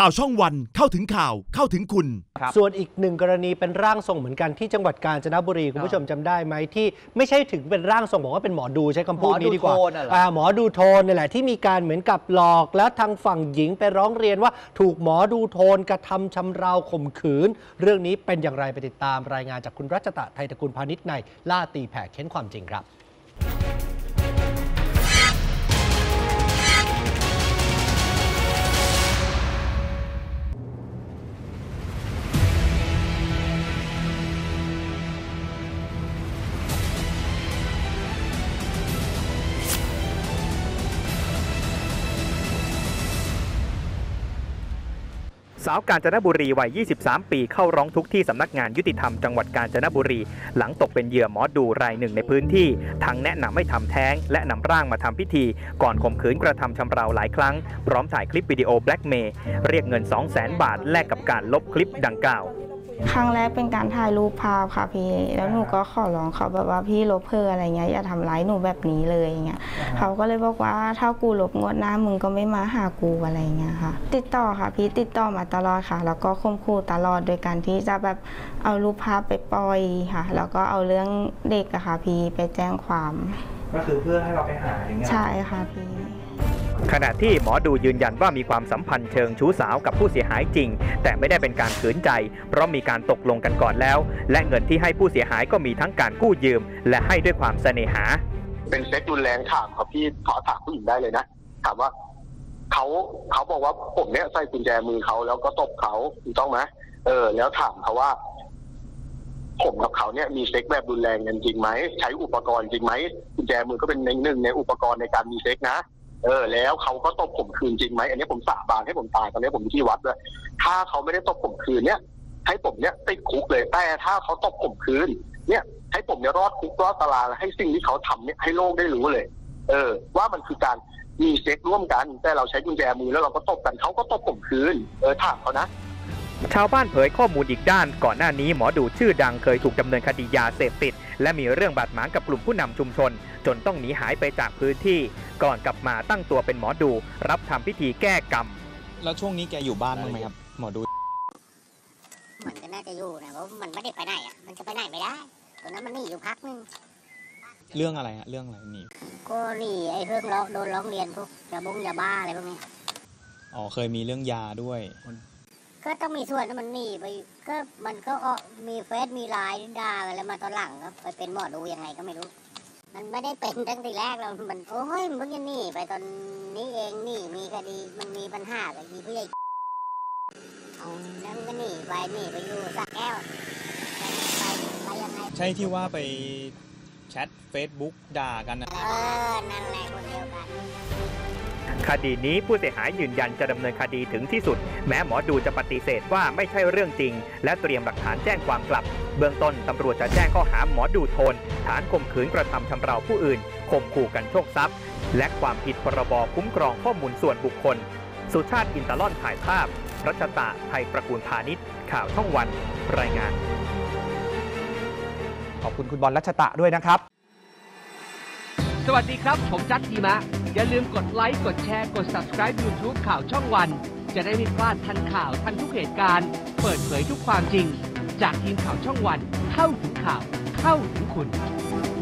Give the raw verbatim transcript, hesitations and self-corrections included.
ข่าวช่องวันเข้าถึงข่าวเข้าถึงคุณส่วนอีกหนึ่งกรณีเป็นร่างทรงเหมือนกันที่จังหวัดกาญจนบุรีคุณผู้ชมจำได้ไหมที่ไม่ใช่ถึงเป็นร่างทรงบอกว่าเป็นหมอดูใช้คำพูดนี้ดีกว่าหมอดูโทนนี่แหละที่มีการเหมือนกับหลอกแล้วทางฝั่งหญิงไปร้องเรียนว่าถูกหมอดูโทนกระทำชำเราข่มขืนเรื่องนี้เป็นอย่างไรไปติดตามรายงานจากคุณรัชตะไทยตระกูลพาณิชย์ในล่าตีแผ่เค้นความจริงครับสาวกาญจนบุรีวัย ยี่สิบสาม ปีเข้าร้องทุกข์ที่สำนักงานยุติธรรมจังหวัดกาญจนบุรีหลังตกเป็นเหยื่อหมอดูรายหนึ่งในพื้นที่ทั้งแนะนำให้ทำแท้งและนำร่างมาทำพิธีก่อนข่มขืนกระทำชำเราหลายครั้งพร้อมถ่ายคลิปวิดีโอแบล็กเมย์เรียกเงิน สองแสน บาทแลกกับการลบคลิปดังกล่าวครั้งแรกเป็นการถ่ายรูปภาพค่ะพี่แล้วหนูก็ขอร้องเขาแบบว่าพี่ลบเพออะไรเงี้ยอย่าทำร้ายหนูแบบนี้เลยอย่างเงี้ยเขาก็เลยบอกว่าถ้ากูลบงวดหน้ามึงก็ไม่มาหากูอะไรเงี้ยค่ะติดต่อค่ะพี่ติดต่อมาตลอดค่ะแล้วก็ข่มขู่ตลอดโดยการที่จะแบบเอารูปภาพไปปล่อยค่ะแล้วก็เอาเรื่องเด็กอะค่ะพี่ไปแจ้งความก็คือเพื่อให้เราไปหาอย่างเงี้ยใช่ค่ะพี่ขณะที่หมอดูยืนยันว่ามีความสัมพันธ์เชิงชู้สาวกับผู้เสียหายจริงแต่ไม่ได้เป็นการขืนใจเพราะมีการตกลงกันก่อนแล้วและเงินที่ให้ผู้เสียหายก็มีทั้งการกู้ยืมและให้ด้วยความเสน่หาเป็นเซ็กรุนแรงถามครับพี่ขอถามผู้หญิงได้เลยนะถามว่าเขาเขาบอกว่าผมเนี้ยใส่กุญแจมือเขาแล้วก็ตบเขาถูกต้องไหมเออแล้วถามเขาว่าผมกับเขาเนี่ยมีเซ็กแบบรุนแรงกันจริงไหมใช้อุปกรณ์จริงไหมกุญแจมือก็เป็นหนึ่งในอุปกรณ์ในการมีเซ็กนะเออแล้วเขาก็ตบผมคืนจริงไหมอันนี้ผมสาบานให้ผมตายตอนนี้ผมที่วัดด้วยถ้าเขาไม่ได้ตบผมคืนเนี่ยให้ผมเนี่ยติดคุกเลยแต่ถ้าเขาตบผมคืนเนี่ยให้ผมเนี่ยรอดคุกรอดตารางให้สิ่งที่เขาทำเนี่ยให้โลกได้รู้เลยเออว่ามันคือการมีเซ็กร่วมกันแต่เราใช้กุญแจมือแล้วเราก็ตบกันเขาก็ตบผมคืนเออถามเขานะชาวบ้านเผยข้อมูลอีกด้านก่อนหน้านี้หมอดูชื่อดังเคยถูกดำเนินคดียาเสพติดและมีเรื่องบาดหมางกับกลุ่มผู้นำชุมชนจนต้องหนีหายไปจากพื้นที่ก่อนกลับมาตั้งตัวเป็นหมอดูรับทำพิธีแก้กรรมแล้วช่วงนี้แกอยู่บ้านบ้างไหมครับหมอดูมันก็น่าจะอยู่นะเพราะมันไม่ได้ไปไหนอ่ะมันจะไปไหนไม่ได้ตอนนั้นมันหนีอยู่พักนึงเรื่องอะไรฮะเรื่องอะไรหนีก็หนีไอ้เรื่องร้องโดนร้องเรียนพวกยาบงยาบ้าอะไรพวกนี้อ๋อเคยมีเรื่องยาด้วยก็ต้องมีส่วนมันหนีไปก็มันก็มีเฟซมีไลน์ด่าอะไรมาตอนหลังก็ไปเป็นหมอดูยังไงก็ไม่รู้มันไม่ได้เป็นตั้งแต่แรกเรามันโอ้ยมึงจะหนีไปตอนนี้เองหนีมีคดีมันมีปัญหากับทีผู้ใหญ่เอานั่นก็หนีไปหนีไปอยู่สักแก้วไปไปยังไงใช่ที่ว่าไปแชทเฟซบุ๊กด่ากันนะเออนั่นแหละคนเดียวกันคดีนี้ผู้เสียหายยืนยันจะดำเนินคดีถึงที่สุดแม้หมอดูจะปฏิเสธว่าไม่ใช่เรื่องจริงและเตรียมหลักฐานแจ้งความกลับเบื้องต้นตำรวจจะแจ้งข้อหาหมอดูโทนฐานข่มขืนกระทำชำเราผู้อื่นข่มขู่กันโชคทรัพย์และความผิดพรบคุ้มครองข้อมูลส่วนบุคคลสุชาติอินตะล่อนถ่ายภาพรัชตะไทยตระกูลพาณิชย์ข่าวช่องวันรายงานขอบคุณคุณบอลรัชตะด้วยนะครับสวัสดีครับผมจัดทีมะอย่าลืมกดไลค์กดแชร์กด ซับสไครบ์ ยูทูบ ข่าวช่องวันจะได้ไม่พลาดทันข่าวทันทุกเหตุการณ์เปิดเผยทุกความจริงจากทีมข่าวช่องวันเข้าถึงข่าวเข้าถึงคุณ